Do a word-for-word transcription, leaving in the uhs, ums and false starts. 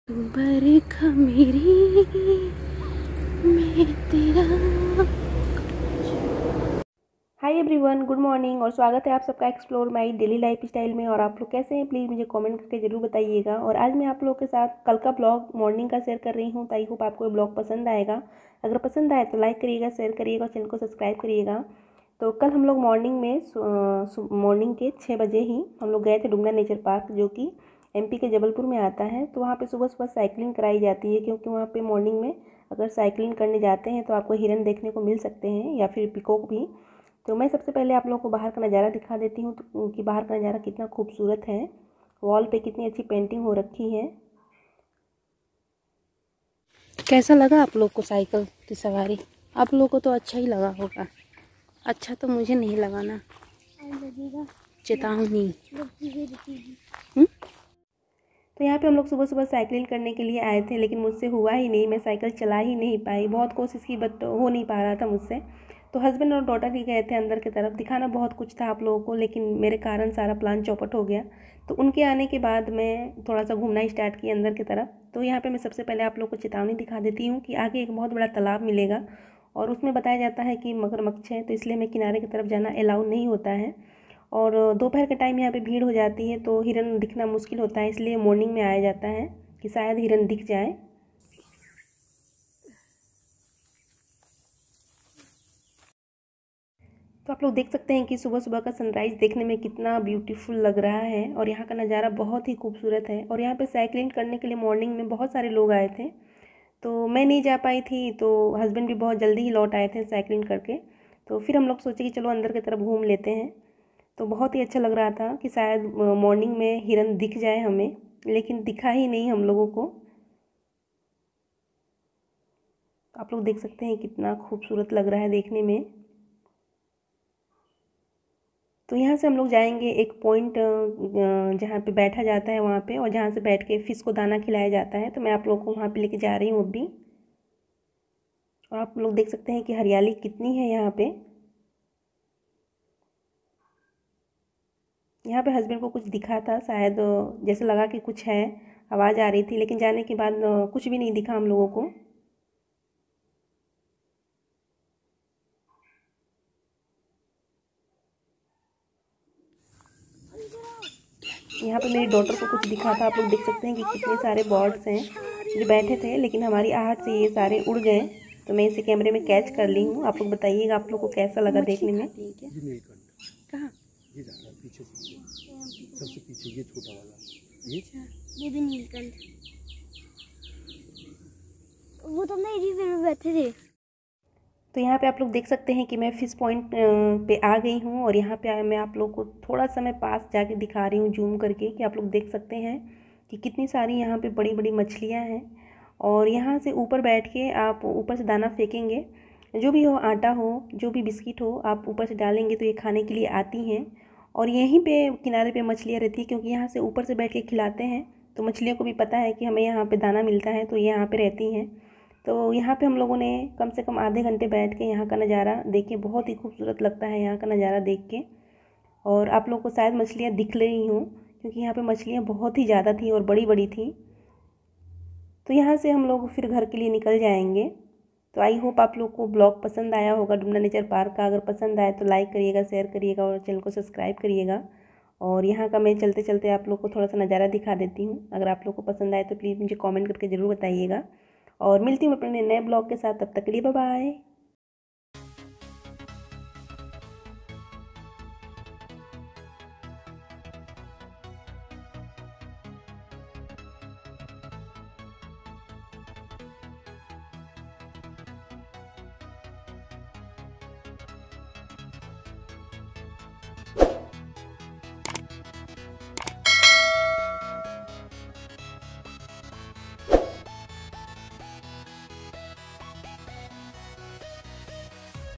तू बरखा मेरी मैं तेरा। हाय एवरीवन, गुड मॉर्निंग और स्वागत है आप सबका explore my daily lifestyle में। और आप लोग कैसे हैं प्लीज़ मुझे कमेंट करके ज़रूर बताइएगा। और आज मैं आप लोगों के साथ कल का ब्लॉग मॉर्निंग का शेयर कर रही हूँ, तो आई होप आपको ये ब्लॉग पसंद आएगा। अगर पसंद आए तो लाइक करिएगा, शेयर करिएगा और चैनल को सब्सक्राइब करिएगा। तो कल हम लोग मॉर्निंग में मॉर्निंग के छः बजे ही हम लोग गए थे डुमना नेचर पार्क, जो कि एमपी के जबलपुर में आता है। तो वहाँ पे सुबह सुबह साइकिलिंग कराई जाती है, क्योंकि वहाँ पे मॉर्निंग में अगर साइकिलिंग करने जाते हैं तो आपको हिरन देखने को मिल सकते हैं या फिर पिकॉक भी। तो मैं सबसे पहले आप लोगों को बाहर का नज़ारा दिखा देती हूँ तो कि बाहर का नज़ारा कितना खूबसूरत है। वॉल पे कितनी अच्छी पेंटिंग हो रखी है। कैसा लगा आप लोग को साइकिल की सवारी? आप लोगों को तो अच्छा ही लगा होगा। अच्छा तो मुझे नहीं लगा ना, चेतावनी। हम्म? तो यहाँ पे हम लोग सुबह सुबह साइकिलिंग करने के लिए आए थे, लेकिन मुझसे हुआ ही नहीं, मैं साइकिल चला ही नहीं पाई। बहुत कोशिश की बट हो नहीं पा रहा था मुझसे। तो हस्बैंड और डॉटर ही गए थे अंदर की तरफ, दिखाना बहुत कुछ था आप लोगों को, लेकिन मेरे कारण सारा प्लान चौपट हो गया। तो उनके आने के बाद मैं थोड़ा सा घूमना स्टार्ट किया अंदर की तरफ। तो यहाँ पे मैं सबसे पहले आप लोग को चेतावनी दिखा देती हूँ कि आगे एक बहुत बड़ा तालाब मिलेगा और उसमें बताया जाता है कि मगरमच्छ है, तो इसलिए मैं किनारे की तरफ जाना अलाउ नहीं होता है। और दोपहर के टाइम यहाँ पे भीड़ हो जाती है तो हिरन दिखना मुश्किल होता है, इसलिए मॉर्निंग में आया जाता है कि शायद हिरन दिख जाए। तो आप लोग देख सकते हैं कि सुबह सुबह का सनराइज़ देखने में कितना ब्यूटीफुल लग रहा है और यहाँ का नज़ारा बहुत ही खूबसूरत है। और यहाँ पे साइकिलिंग करने के लिए मॉर्निंग में बहुत सारे लोग आए थे, तो मैं नहीं जा पाई थी, तो हस्बैंड भी बहुत जल्दी ही लौट आए थे साइकिलिंग करके। तो फिर हम लोग सोचे कि चलो अंदर की तरफ घूम लेते हैं। तो बहुत ही अच्छा लग रहा था कि शायद मॉर्निंग में हिरन दिख जाए हमें, लेकिन दिखा ही नहीं हम लोगों को। आप लोग देख सकते हैं कितना खूबसूरत लग रहा है देखने में। तो यहाँ से हम लोग जाएंगे एक पॉइंट जहाँ पे बैठा जाता है वहाँ पे, और जहाँ से बैठ के फिश को दाना खिलाया जाता है। तो मैं आप लोगों को वहाँ पे लेके जा रही हूँ अभी। और आप लोग देख सकते हैं कि हरियाली कितनी है यहाँ पे। यहाँ पे हस्बैंड को कुछ दिखा था शायद, जैसे लगा कि कुछ है, आवाज़ आ रही थी, लेकिन जाने के बाद कुछ भी नहीं दिखा हम लोगों को। यहाँ पे मेरी डॉटर को कुछ दिखा था। आप लोग देख सकते हैं कि कितने सारे बर्ड्स हैं जो बैठे थे, लेकिन हमारी आहट से ये सारे उड़ गए। तो मैं इसे कैमरे में कैच कर ली हूँ। आप लोग बताइएगा आप लोग को कैसा लगा देखने में। कहाँ? ये जा रहा है पीछे से, सबसे पीछे ये छोटा वाला, ये ये भी नीलकंठ। वो तो नहीं रिवर में बैठे थे। तो यहाँ पे आप लोग देख सकते हैं कि मैं फिश पॉइंट पे आ गई हूँ, और यहाँ पे मैं आप लोग को थोड़ा सा मैं पास जाके दिखा रही हूँ जूम करके, कि आप लोग देख सकते हैं कि कितनी सारी यहाँ पे बड़ी बड़ी मछलियाँ हैं। और यहाँ से ऊपर बैठ के आप ऊपर से दाना फेंकेंगे, जो भी हो, आटा हो, जो भी बिस्किट हो, आप ऊपर से डालेंगे तो ये खाने के लिए आती हैं। और यहीं पे किनारे पे मछलियाँ रहती हैं, क्योंकि यहाँ से ऊपर से बैठ के खिलाते हैं, तो मछलियों को भी पता है कि हमें यहाँ पे दाना मिलता है, तो ये यहाँ पे रहती हैं। तो यहाँ पे हम लोगों ने कम से कम आधे घंटे बैठ के यहाँ का नज़ारा देखे। बहुत ही खूबसूरत लगता है यहाँ का नज़ारा देख के। और आप लोगों को शायद मछलियाँ दिख रही हों, क्योंकि यहाँ पे मछलियाँ बहुत ही ज़्यादा थी और बड़ी बड़ी थी। तो यहाँ से हम लोग फिर घर के लिए निकल जाएंगे। तो आई होप आप लोग को ब्लॉग पसंद आया होगा डुमना नेचर पार्क का। अगर पसंद आए तो लाइक करिएगा, शेयर करिएगा और चैनल को सब्सक्राइब करिएगा। और यहाँ का मैं चलते चलते आप लोग को थोड़ा सा नज़ारा दिखा देती हूँ। अगर आप लोग को पसंद आए तो प्लीज़ मुझे कमेंट करके ज़रूर बताइएगा। और मिलती हूँ अपने नए ब्लॉग के साथ, तब तक के लिए बाय बाय।